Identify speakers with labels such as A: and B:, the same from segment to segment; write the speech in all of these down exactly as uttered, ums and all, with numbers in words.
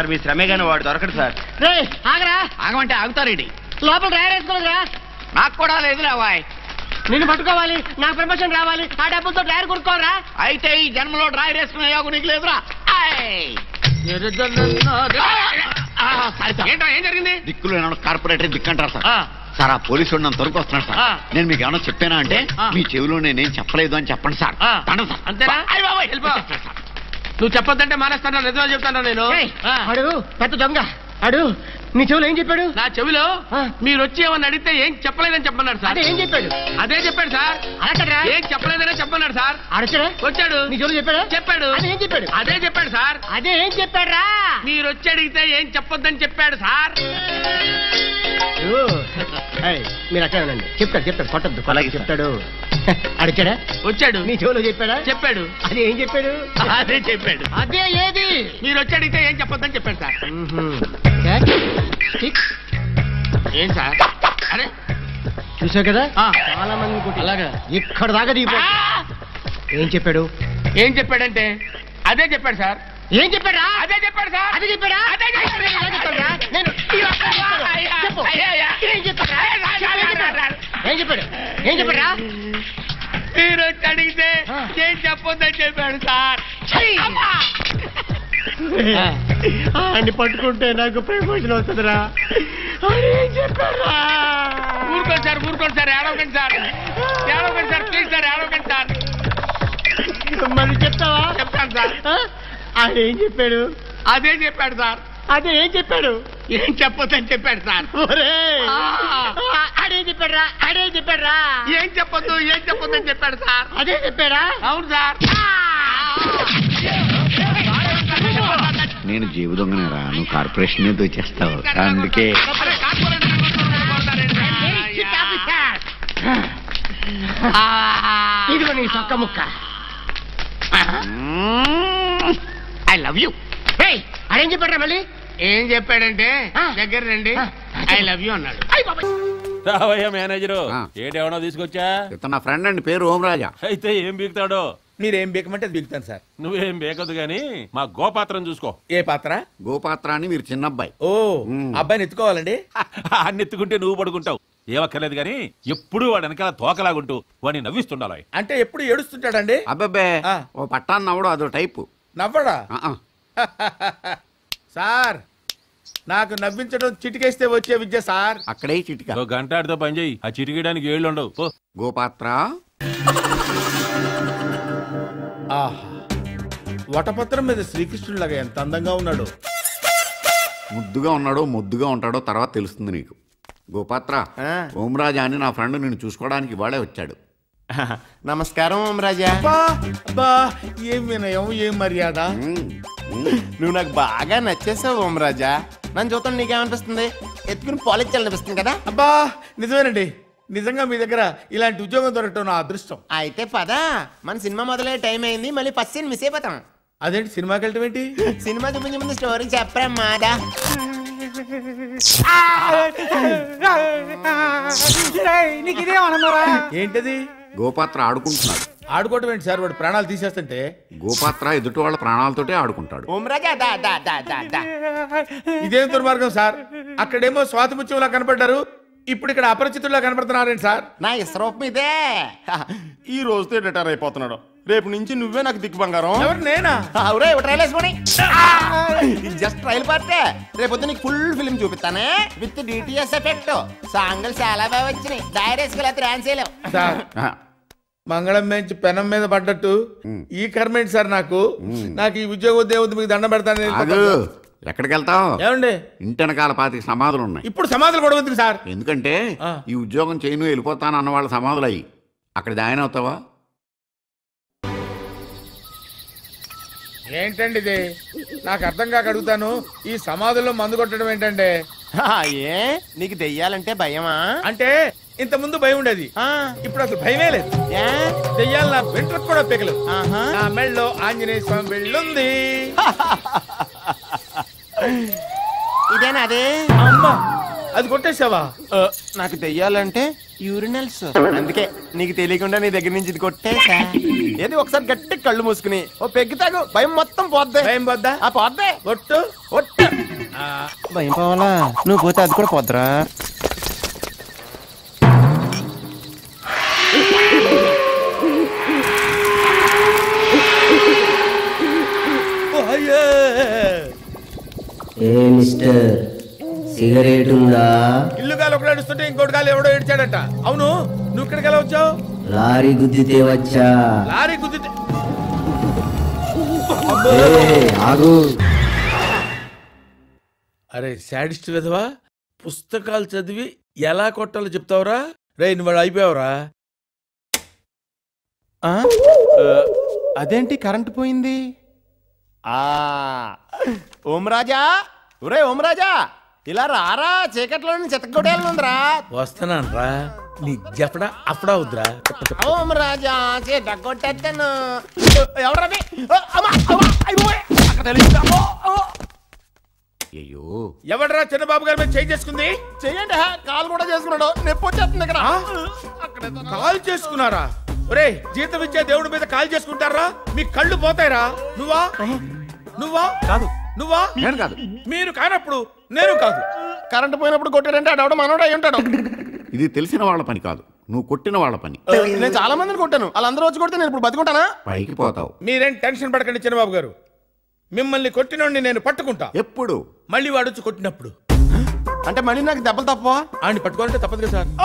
A: Sir మీ శ్రమే గాని వాడు దొరకడు సార్.
B: ఆగరా
C: ఆగమంటే ఆగుతారేంటి?
B: లోపల డ్రైవర్ వేసుకోలేదురా.
C: నాకు కూడా లేదురా వాయ్.
B: నిన్ను పట్టుకోవాలి, నాకు ప్రమోషన్ రావాలి, ఆ డబ్బులతో డ్రైవర్ కొనుక్కోరా.
C: అయితే ఈ జన్మలో డ్రైవర్ వేసుకునే యోగం నీకు లేదురా. ఏం జరిగింది? దిక్కులు కార్పొరేటర్ దిక్కు అంటారు సార్. సార్ ఆ పోలీసు నన్ను తొరకు వస్తున్నాడు సార్. నేను మీకు ఏమన్నా చెప్పానా అంటే మీ చెవిలో నేనేం చెప్పలేదు అని చెప్పండి సార్.
B: అంతేనా?
D: నువ్వు చెప్పొద్దంటే మానేస్తాను, నిజమే చెప్తాను నేను.
B: అడుగు పెద్ద దొంగ, అడు నీ చెవులు ఏం చెప్పాడు?
D: నా చెవిలో మీరు వచ్చి ఏమన్నా అడిగితే ఏం చెప్పలేదని చెప్పమన్నాడు సార్.
B: ఏం చెప్పాడు?
D: అదే చెప్పాడు సార్.
B: అలా
D: ఏం చెప్పలేదనే చెప్పమన్నాడు సార్.
B: అడచరా
D: వచ్చాడు.
B: నీ చెవులు చెప్పాడు?
D: చెప్పాడు.
B: ఏం చెప్పాడు?
D: అదే చెప్పాడు సార్.
B: అదే ఏం చెప్పాడు రా?
D: మీరు వచ్చి అడిగితే ఏం చెప్పొద్దని చెప్పాడు సార్.
B: మీరు అక్కడ ఉండండి, చెప్తాడు చెప్తాడు కొట్టద్దు. అలాగే చెప్తాడు. అడిచాడా?
D: వచ్చాడు.
B: నీ చెవులు చెప్పాడా?
D: చెప్పాడు.
B: అది ఏం చెప్పాడు?
D: అదే చెప్పాడు.
B: అదే ఏది?
D: మీరు వచ్చి అడిగితే ఏం చెప్పొద్దని చెప్పాడు సార్. ఏం సార్? అరే
B: చూసావు కదా చాలా మంది అలాగా ఇక్కడ దాకా దిగిపో. ఏం చెప్పాడు?
D: ఏం చెప్పాడంటే అదే చెప్పాడు సార్.
B: ఏం చెప్పాడా?
D: అదే చెప్పాడు సార్.
B: అదే చెప్పాడా?
D: అదే చెప్పాడు.
B: నేను ఏం చెప్పాడా? ఏం చెప్పాడు? ఏం చెప్పాడా?
D: మీరు అడిగితే ఏం చెప్పొద్దని చెప్పాడు సార్.
B: అన్ని పట్టుకుంటే నాకు ప్రమోషన్ వస్తుందిరా. ఏం చెప్పారా?
D: ఊరుకోండి సార్, ఊరుకోండి సార్, ఏడవకండి సార్, ఏడవకండి సార్, ప్లీజ్ సార్, ఏడవకండి సార్.
B: మరి చెప్తావా?
D: చెప్తాను సార్.
B: ఆయన ఏం చెప్పాడు?
D: అదే చెప్పాడు సార్.
B: అదే ఏం చెప్పాడు?
D: ఏం చెప్పొద్దని చెప్పాడు సార్.
B: అడే చెప్పాడురా, అడే చెప్పాడురా.
D: ఏం చెప్పొద్దు, ఏం చెప్పొద్దని చెప్పాడు సార్.
B: అదే చెప్పాడా?
D: అవును సార్.
C: నేను జీవ దొంగనేరా, నువ్వు కార్పొరేషన్ దోచేస్తావు. అందుకే
B: ఇదిగో నీ సొక్క ముక్క.
C: I love you.
B: అదేం చెప్పాడా మళ్ళీ?
D: ఏం చెప్పాడంటే దగ్గర రండి, ఐ లవ్ యూ అన్నాడు.
E: రావయ్యా మేనేజరు, ఏటేమన్నా తీసుకొచ్చా?
C: నా ఫ్రెండ్ అండి, పేరు ఓమరాజా.
E: అయితే ఏం బీకుతాడో?
F: మీరేం బీకమంటే బీకుతాను సార్.
E: నువ్వేం బీకదు గాని మా గోపాత్రం చూసుకో.
F: ఏ పాత్ర?
C: గోపాత్ర అని మీరు చిన్న అబ్బాయి.
F: ఓ అబ్బాయిని ఎత్తుకోవాలండి.
E: అన్ని ఎత్తుకుంటే నువ్వు పడుకుంటావు, ఏమక్కర్లేదు గాని ఎప్పుడు వాడు వెనకాల తోకలాగుంటూ వాడిని నవ్విస్తుండాలి.
F: అంటే ఎప్పుడు ఏడుస్తుంటాడండి?
C: అబ్బాబే ఓ పట్టాన్ని నవ్వడం అదో టైపు.
F: నవ్వడా? సార్ నాకు నవ్వించడం చిటికేస్తే వచ్చే విద్య సార్.
C: అక్కడే చిటిక.
E: గంట ఆడితో పని చేయి, ఆ చిటికేయడానికి ఏళ్ళు ఉండవు.
C: గోపాత్ర.
F: ఆహా, వటపత్రం మీద శ్రీకృష్ణుడిలాగా ఎంత అందంగా ఉన్నాడు.
C: ముద్దుగా ఉన్నాడో ముద్దుగా ఉంటాడో తర్వాత తెలుస్తుంది నీకు. గోపాత్ర, ఓమరాజా అని నా ఫ్రెండ్ నిన్ను చూసుకోవడానికి ఇవాళే వచ్చాడు.
A: నమస్కారం ఓమరాజా.
F: ఏం వినయం, ఏం మర్యాద.
A: నువ్వు నాకు బాగా నచ్చేసావు ఓమరాజా. నన్ను చూస్తాను నీకేమనిపిస్తుంది? ఎత్తుకుని పాలించాలనిపిస్తుంది కదా?
F: అబ్బా నిజమేనండి, నిజంగా మీ దగ్గర ఇలాంటి ఉద్యోగం దొరకటం నా అదృష్టం.
A: అయితే పదా, మన సినిమా మొదలయ్యే టైం అయింది, మళ్ళీ ఫస్ట్ సీన్ మిస్ అయిపోతాం.
F: అదేంటి సినిమాకి వెళ్ళటం ఏంటి?
A: సినిమా చూపించే ముందు స్టోరీ చెప్పరమ్మాదా.
F: ఏంటది?
C: గోపాత్ర ఆడుకుంటున్నాడు.
F: ఆడుకోవటం ఏంటి సార్? వాడు ప్రాణాలు తీసేస్తుంటే.
C: గోపాత్ర ఎదుటి వాళ్ళ ప్రాణాలతోటే ఆడుకుంటాడు.
A: ఓమరాజా దా దా దా దా దా.
F: ఇదేం దుర్మార్గం సార్? అక్కడేమో స్వాతిముత్యంలా కనపడ్డారు, ఇప్పుడు ఇక్కడ అపరిచితుల్లా కనపడుతున్నారేంటి సార్?
A: నా ఇస్రోప్ ఇదే. ఈ రోజుతో రిటైర్ అయిపోతున్నాడు, రేపు నుంచి నువ్వే నాకు దిక్కు బంగారం.
F: ఎవరు? నేనా?
A: అవురే, ట్రైల్ వేసుకోండి. జస్ట్ ట్రైల్ పార్టే, రేపొద్దు నీకు ఫుల్ ఫిల్మ్ చూపిస్తానే విత్ డిటిఎస్ ఎఫెక్ట్. సాంగులు చాలా బాగా వచ్చినాయి, డైరెక్ట్ డాన్స్ చేయలేవు
F: సార్. మంగళం మంచి పెనం మీద పడ్డట్టు ఈ కర్మేంటి సార్ నాకు? నాకు ఈ ఉద్యోగం దేవుడు మీకు దండం పెడతాను.
C: ఎక్కడికి వెళ్తావు?
F: ఏమండి,
C: ఇంటి వెనకాల పాతికి సమాధులు ఉన్నాయి.
F: ఇప్పుడు సమాధులు కూడా ఉంది సార్.
C: ఎందుకంటే ఈ ఉద్యోగం చేయను వెళ్ళిపోతాను అన్న వాళ్ళ సమాధులు అయ్యి అక్కడ జాయిన్ అవుతావా?
F: ఏంటండి ఇది? నాకు అర్థం కాక అడుగుతాను, ఈ సమాధుల్లో మందు కొట్టడం ఏంటంటే?
A: ఏ నీకు దెయ్యాలంటే భయమా?
F: అంటే ఇంత ముందు భయం ఉండేది, ఇప్పుడు అసలు భయమే లేదు. దెయ్యాలు నా వెంట్రుకు కూడా పెగలు. నా మెళ్ళలో ఆంజనేయ స్వామి వెళ్ళుంది.
A: ఇదేనా అదే?
F: అమ్మా, అది కొట్టేసావా?
A: నాకు తెయ్యాలంటే యూరినల్స్, అందుకే నీకు తెలియకుండా నీ దగ్గర నుంచి ఇది కొట్టేసా. ఏది ఒకసారి గట్టి కళ్ళు మూసుకుని ఓ పెగ్గి తాగు, భయం మొత్తం పోద్ది.
F: భయం పోద్దా?
A: ఆ పోద్దే.
F: ఒట్టు
A: ఒట్టు. భయం పోవాలా? నువ్వు పోతే అది కూడా పోద్దురా.
G: ఏ మిస్టర్, సిగరెట్ ఉందా?
F: ఇల్లు గాలి ఒకటి ఏడుస్తుంటే ఇంకోటి గాలి ఎవడో ఏడ్చాడట. అవును, నువ్వు ఇక్కడికి ఎలా వచ్చావు?
G: లారీ గుద్దితే వచ్చా.
F: లారీ గుద్దితే?
G: ఆగు.
F: అరే శాడిస్ట్ విధవా, పుస్తకాలు చదివి ఎలా కొట్టాలో చెప్తావురా? రే నువ్వు వాడు అయిపోయావురా.
A: అదేంటి కరెంట్ పోయింది? ఆ ఓం రాజా, ఒరే ఓం రాజా, ఇలా రారా, చీకట్లో చెత్తకొట్టేయాలనుందిరా.
F: వస్తున్నాను రా, నీ జపడా అప్పుడా వద్దురా.
A: ఓం రాజా చెత్తకొట్టేస్తాను. ఎవరది?
C: అయ్యో,
F: ఎవడరా చిన్నబాబు గారి మీద చేయి చేసుకుంది?
A: చెయ్యండి, కాలు కూడా చేసుకున్నాడు. నొప్పి వచ్చేస్తుంది ఇక్కడ.
F: కాల్ చేసుకున్నారా? ఒరే, జీతం ఇచ్చే దేవుడి మీద కాల్ చేసుకుంటారా? మీ కళ్ళు పోతాయిరా. నువ్వా నువ్వా
A: కాదు,
F: నువ్వా
C: నేను కాదు.
F: మీరు కానప్పుడు నేను కాదు.
A: కరెంట్ పోయినప్పుడు కొట్టాడంటే ఆడవడ మనోడు అయి ఉంటాడు.
C: ఇది తెలిసిన వాళ్ళ పని కాదు, నువ్వు కొట్టిన వాళ్ళ పని.
A: నేను చాలా మందిని కొట్టాను, వాళ్ళందరూ వచ్చి కొడితే నేను ఇప్పుడు బతుకుంటానా?
C: పైకి పోతావు.
F: మీరేం టెన్షన్ పడకండి చిన్నబాబు గారు, మిమ్మల్ని కొట్టినోడిని నేను పట్టుకుంటా.
C: ఎప్పుడు?
F: మళ్ళీ వాడు వచ్చి కొట్టినప్పుడు.
A: అంటే మళ్ళీ నాకు దెబ్బలు తప్ప
F: ఆయన పట్టుకోవాలంటే తప్పదు కదా సార్.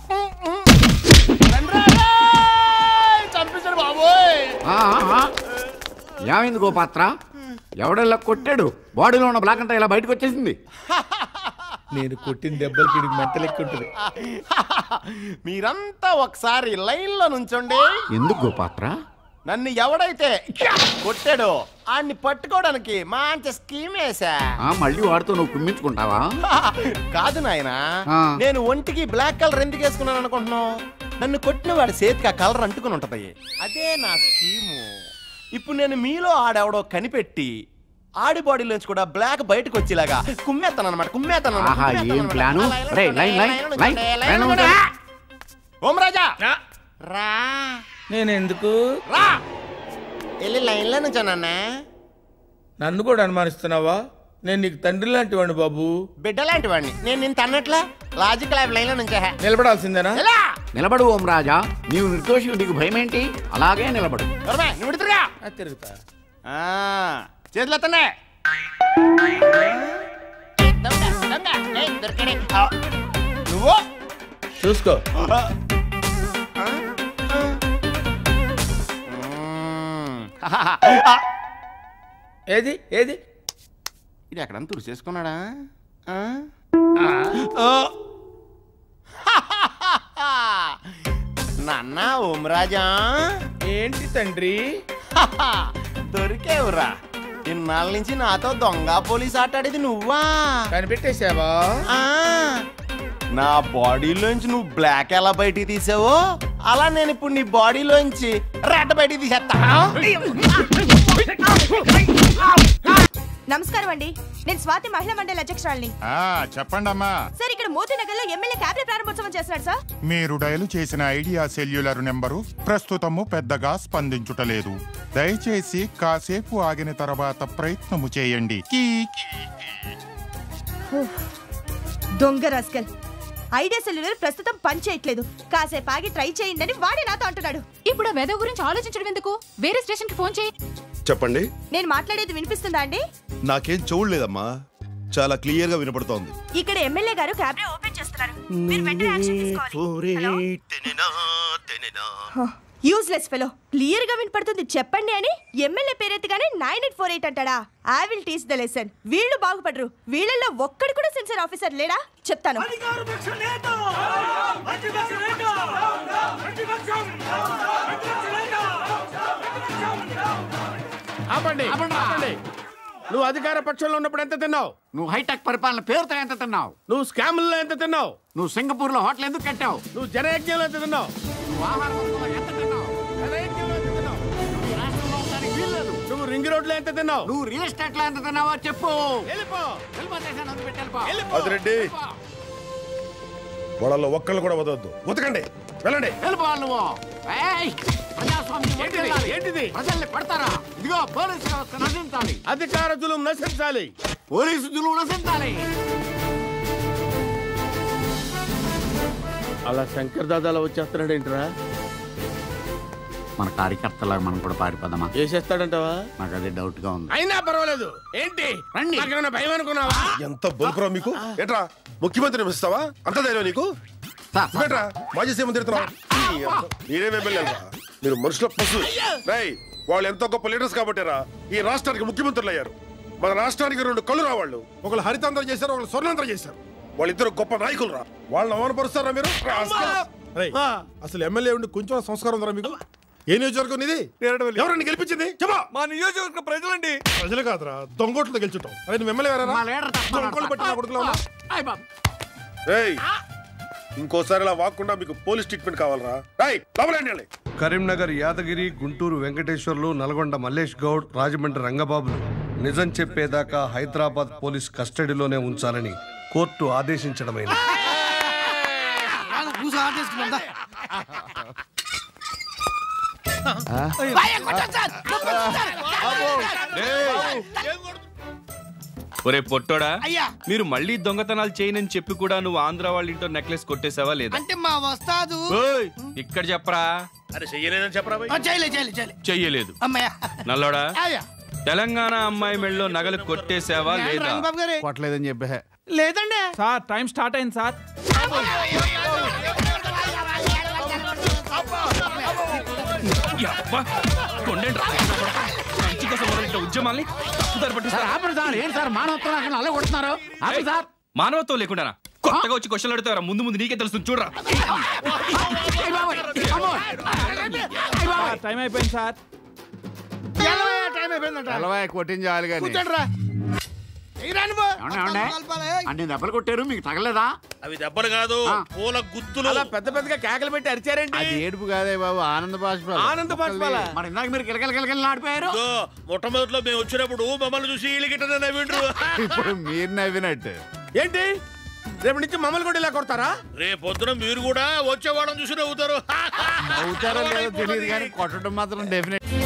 A: చంపేశాడు బాబోయ్.
C: ఏమైంది గోపాత్ర? ఎవడెలా కొట్టాడు? బాడీలో ఉన్న బ్లాక్ అంతా ఇలా బయటకు వచ్చేసింది.
F: నేను కొట్టిన దెబ్బలకి మెంటలెక్కుంటుంది.
A: మీరంతా ఒకసారి లైన్ లో నుంచోండి.
C: ఎందుకు గోపాత్ర?
A: నన్ను ఎవడైతే కొట్టాడో ఆన్ని పట్టుకోవడానికి మంచి స్కీమ్ వేసా.
C: మళ్ళీ వాడితో నువ్వు కుమ్మించుకుంటావా?
A: కాదు నాయనా, నేను ఒంటికి బ్లాక్ కలర్ ఎందుకు వేసుకున్నాను అనుకుంటున్నావు? నన్ను కొట్టిన వాడి చేతికి ఆ కలర్ అంటుకుని ఉంటది. అదే నా స్కీము. ఇప్పుడు నేను మీలో ఆడెవడో కనిపెట్టి ఆడి బాడీలోంచి కూడా బ్లాక్ బయటకు వచ్చేలాగా కుమ్మేస్తాను అనమాట. కుమ్మేస్తాను. ఓం రాజా రా.
F: నేను ఎందుకు
A: రా? వెళ్ళి లైన్ లో నుంచానన్నా.
F: నన్ను కూడా అనుమానిస్తున్నావా? నేను నీకు తండ్రి లాంటి వాడిని బాబు,
A: బిడ్డ లాంటి వాడిని. నేను నిన్ను తన్నట్లా లాజిక్ లైన్ లో నుంచా.
F: నిలబడాల్సిందేనా?
C: నిలబడు ఓం రాజా, నీవు నిర్దోషి, నీకు భయం ఏంటి? అలాగే నిలబడు.
A: నువ్వు తిరుగా
F: తిరుగుతా.
A: చేతులు ఎత్తండి. నువ్వు
F: చూసుకో. ఏది ఏది
A: ఇది ఎక్కడన్నా తుడి చేసుకున్నాడా? నాన్న ఓం రాజా.
F: ఏంటి తండ్రి?
A: దొరికేవురా. ఇన్నాళ్ళ నుంచి నాతో దొంగ పోలీస్ ఆటాడేది నువ్వా?
F: కనిపెట్టేసావా?
A: నా బాడీలోంచి నువ్వు బ్లాక్ ఎలా బయటికి తీసావో అలా నేను ఇప్పుడు నీ బాడీలోంచి రెడ్ బయటికి తీసేస్తా.
H: నమస్కారం అండి, నేను స్వాతి మహిళా మండలి అధ్యక్షురాలిని.
I: చెప్పండి అమ్మా.
H: సార్, ఇక్కడ మోతీనగర్ లో ఎమ్మెల్యే క్యాబినెట్ ప్రారంభోత్సవం చేస్తున్నాడు సార్.
I: మీరు డయల్ చేసిన ఐడియా సెల్యులర్ నెంబరు ప్రస్తుతము పెద్దగా స్పందించుటలేదు. దయచేసి కాసేపు ఆగిన తర్వాత ప్రయత్నము చేయండి.
H: దొంగ రాస్కల్, ఐడియా సెల్యులర్ ప్రస్తుతం పని చేయట్లేదు, కాసేపు ఆగి ట్రై చేయండి అని వాడే నాతో అంటున్నాడు.
J: ఇప్పుడు ఆ వెదవ గురించి ఆలోచించడం ఎందుకు? వేరే స్టేషన్ కి ఫోన్ చేయి.
K: చెప్పండి.
H: నేను మాట్లాడేది వినిపిస్తుందా అండి?
K: నాకేం చూడలేదమ్మా, చాలా క్లియర్ గా వినపడుతోంది.
H: ఇక్కడ ఎమ్మెల్యే గారు క్యాబినెట్ ఓపెన్ చేస్తున్నారు, మీరు వెంటనే యాక్షన్ తీసుకోవాలి. యూజ్లెస్ ఫెలో, క్లియర్ గా వినపడుతుంది చెప్పండి అని ఎమ్మెల్యే పేరెత్తిగానే నైన్ ఎయిట్ ఫోర్ ఎయిట్ అంటాడా? I will teach the lesson. వీళ్ళు బాగుపడరు, వీళ్ళల్లో ఒక్కడు కూడా సెన్సర్ ఆఫీసర్ లేడా? చెప్తాను.
F: ఆపండి, ఆపండి. నువ్వు అధికార పక్షంలో ఉన్నప్పుడు ఎంత తిన్నావు?
C: నువ్వు హైటెక్ పరిపాలన పేరుతో ఎంత తిన్నావు?
F: నువ్వు స్కామ్లో ఎంత తిన్నావు?
C: నువ్వు సింగపూర్ లో హోటల్ ఎందుకు కట్టావు?
F: నువ్వు జనయజ్ఞంలో ఎంత తిన్నావు?
C: నువ్వు ఆహార వస్తువులో ఎంత తిన్నావు?
F: జనయజ్ఞంలో ఎంత తిన్నావు?
C: నువ్వు రాష్ట్రంలో ఉండడానికి వీల్లేదు.
F: నువ్వు రింగ్ రోడ్ లో ఎంత తిన్నావు?
C: నువ్వు రియల్ ఎస్టేట్ లో ఎంత తిన్నావో చెప్పు.
F: వెళ్ళిపో.
C: వెళ్ళిపోతే వదిలిపెట్టి వెళ్ళిపో.
K: అదిరెడ్డి, వాళ్ళలో ఒక్కళ్ళు కూడా వదవద్దు. ఉతకండి, వెళ్ళండి.
C: వెళ్ళిపోవాలి నువ్వు. ఏయ్, ప్రజాస్వామ్యం
F: ఏంటిది? ఏంటిది?
C: ప్రజల్ని పడతారా? ఇదిగో పోలీసు వ్యవస్థ నశించాలి.
F: అధికార జులుం నశించాలి.
C: పోలీసు జులుం నశించాలి.
F: అలా శంకర్ దాదాలో వచ్చేస్తున్నాడు ఏంట్రా?
C: మన కార్యకర్తలాగా మనం కూడా పారిపోదామా?
F: చేసేస్తాడంటావా?
C: నాకు అదే డౌట్ గా ఉంది.
F: అయినా పర్వాలేదు. ఏంటి
C: రండి.
F: నాకేమైనా భయం అనుకున్నావా?
K: ఎంత బొలుపురా మీకు? ఏట్రా ముఖ్యమంత్రిని మిస్తావా? అంత ధైర్యం నీకు? ఏట్రా మాజీ సీఎం తిరుగుతున్నావు? మీరేం ఎమ్మెల్యేరా? మీరు మనుషుల పశువు. రై, వాళ్ళు ఎంతో గొప్ప లీడర్స్ కాబట్టిరా ఈ రాష్ట్రానికి ముఖ్యమంత్రులు అయ్యారు. మన రాష్ట్రానికి రెండు కళ్ళు రా. వాళ్ళు ఒకళ్ళు హరితాంధ్ర చేశారు, ఒకళ్ళు స్వర్ణాంధ్ర చేశారు. వాళ్ళిద్దరు గొప్ప నాయకులు రా. వాళ్ళని అవమానపరుస్తారా మీరు? అసలు ఎమ్మెల్యే ఉండి కొంచెం సంస్కారం ఉందా మీకు? ఏ నియోజకవర్గం ఇది? ఎవరండి గెలిపించింది? చెప్పా.
L: మా నియోజకవర్గ ప్రజలండి.
K: ప్రజలు కాదురా, దొంగోట్లతో గెలుచుంటాం. అరే నువ్వు ఎమ్మెల్యే ఇంకోసారి ఇలా వాక్కుండా మీకు పోలీస్ ట్రీట్మెంట్ కావాలరా? లోపలండి.
L: కరీంనగర్ యాదగిరి, గుంటూరు వెంకటేశ్వర్లు, నల్గొండ మల్లేష్ గౌడ్, రాజమండ్రి రంగబాబులు నిజం చెప్పేదాకా హైదరాబాద్ పోలీస్ కస్టడీలోనే ఉంచాలని కోర్టు ఆదేశించడమైంది.
M: ఒరే పొట్టోడా, మీరు మళ్ళీ దొంగతనాలు చేయనని చెప్పి కూడా నువ్వు ఆంధ్ర వాళ్ళ ఇంట్లో నెక్లెస్ కొట్టేసావా లేదా?
N: అంటే మా వస్తాదు
M: ఇక్కడ చెప్పరా.
F: అరే చెయ్యలేదని చెప్పరా?
M: చెయ్యలేదు. నల్లోడా, తెలంగాణ అమ్మాయి మెళ్ళలో నగలు కొట్టేసావా లేదా?
C: కొట్టలేదని చెప్పే.
N: లేదండి
O: సార్. టైం స్టార్ట్ అయింది సార్.
M: ఉద్యమాల్ని మానవత్వం లేకుండా కొత్తగా వచ్చి క్వశ్చన్ అడుగుతారా? ముందు ముందు నీకే తెలుస్తుంది చూడరా.
O: టైం అయిపోయింది సార్.
C: కొట్టించాలి కానీ అన్ని దెబ్బలు కొట్టారు, మీకు తగలేదా?
F: అవి దెబ్బలు కాదు, పూల గుత్తులు. అలా పెద్ద పెద్దగా కేకలు పెట్టి అరిచారండి.
C: అది ఏడుపు కాదే బాబు, ఆనంద బాష్పాలు.
F: ఆనంద బాష్పాల.
C: మరి ఇందాక మీరు కిలకల కిలకలు ఆడిపోయారు.
F: మొట్టమొదటిలో మేము వచ్చినప్పుడు మమ్మల్ని చూసి ఇలిగిట్ట నవ్విండ్రు.
C: ఇప్పుడు మీరు నవ్వినట్టు.
F: ఏంటి రేపు నుంచి మమ్మల్ని కూడా ఇలా కొడతారా? రేపు పొద్దున మీరు కూడా వచ్చేవాళ్ళని చూసి నవ్వుతారు.
C: నవ్వుతారో లేదో తెలియదు కానీ కొట్టడం మాత్రం డెఫినెట్.